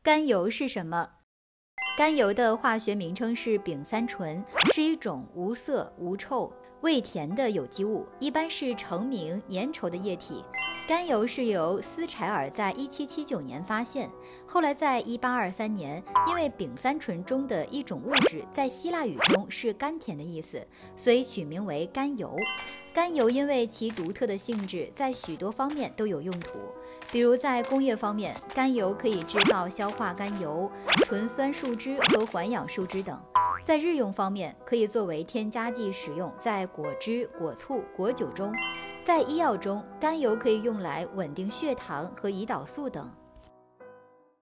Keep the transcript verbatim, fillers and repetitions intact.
甘油是什么？甘油的化学名称是丙三醇，是一种无色、无臭、味甜的有机物，一般是澄明粘稠的液体。甘油是由斯柴尔在一七七九年发现，后来在一八二三年，因为丙三醇中的一种物质在希腊语中是甘甜的意思，所以取名为甘油。甘油因为其独特的性质，在许多方面都有用途。比如在工业方面，甘油可以制造硝化甘油、醇酸树脂和环氧树脂等；在日用方面，可以作为添加剂使用在果汁、果醋、果酒中；在医药中，甘油可以用来稳定血糖和胰岛素等。